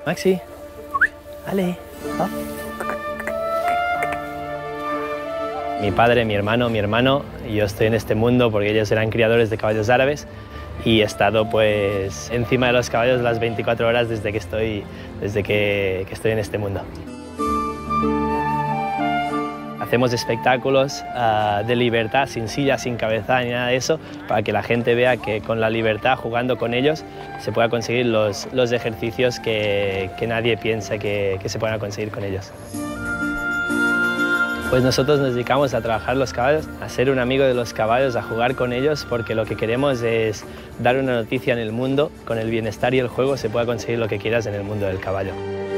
Maxi, Ale. Oh. Mi padre, mi hermano y yo estoy en este mundo porque ellos eran criadores de caballos árabes y he estado pues encima de los caballos las 24 horas desde que estoy en este mundo. Hacemos espectáculos de libertad, sin silla, sin cabeza ni nada de eso, para que la gente vea que con la libertad, jugando con ellos, se pueda conseguir los ejercicios que nadie piensa que se puedan conseguir con ellos. Pues nosotros nos dedicamos a trabajar los caballos, a ser un amigo de los caballos, a jugar con ellos, porque lo que queremos es dar una noticia en el mundo. Con el bienestar y el juego se puede conseguir lo que quieras en el mundo del caballo.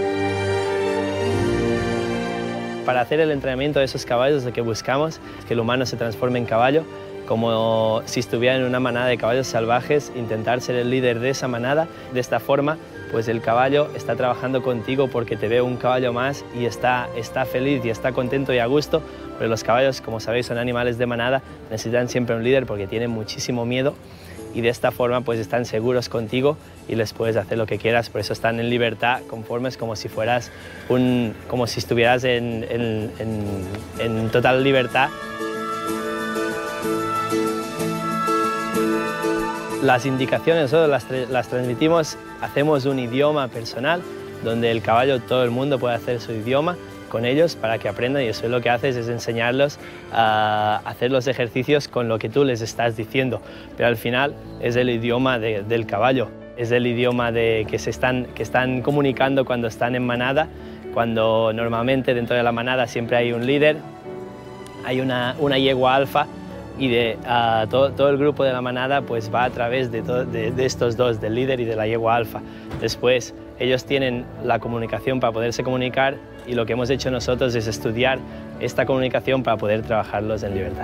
Para hacer el entrenamiento de esos caballos lo que buscamos es que el humano se transforme en caballo, como si estuviera en una manada de caballos salvajes, intentar ser el líder de esa manada. De esta forma, pues el caballo está trabajando contigo porque te ve un caballo más y está feliz y está contento y a gusto, pero los caballos, como sabéis, son animales de manada, necesitan siempre un líder porque tienen muchísimo miedo y de esta forma pues están seguros contigo y les puedes hacer lo que quieras, por eso están en libertad, conformes, como si estuvieras en total libertad. Las indicaciones las transmitimos, hacemos un idioma personal donde el caballo, todo el mundo puede hacer su idioma con ellos para que aprendan y eso es lo que haces, es enseñarlos a hacer los ejercicios con lo que tú les estás diciendo, pero al final es el idioma del caballo, es el idioma que están comunicando cuando están en manada, cuando normalmente dentro de la manada siempre hay un líder, hay una yegua alfa y todo el grupo de la manada pues va a través de estos dos, del líder y de la yegua alfa. Después ellos tienen la comunicación para poderse comunicar y lo que hemos hecho nosotros es estudiar esta comunicación para poder trabajarlos en libertad.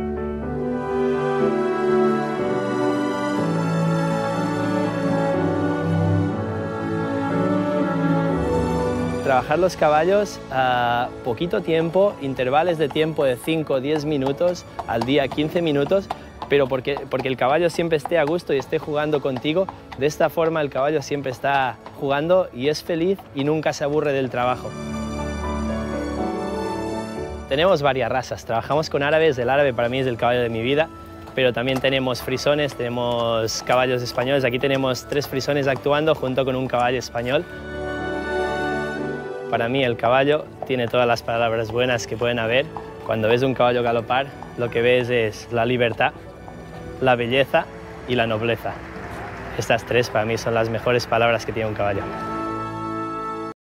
Trabajar los caballos a poquito tiempo, intervalos de tiempo de 5 o 10 minutos al día, 15 minutos, pero porque el caballo siempre esté a gusto y esté jugando contigo. De esta forma el caballo siempre está jugando y es feliz y nunca se aburre del trabajo. Tenemos varias razas, trabajamos con árabes, el árabe para mí es el caballo de mi vida, pero también tenemos frisones, tenemos caballos españoles, aquí tenemos 3 frisones actuando junto con un caballo español. Para mí el caballo tiene todas las palabras buenas que pueden haber. Cuando ves un caballo galopar, lo que ves es la libertad, la belleza y la nobleza. Estas 3 para mí son las mejores palabras que tiene un caballo.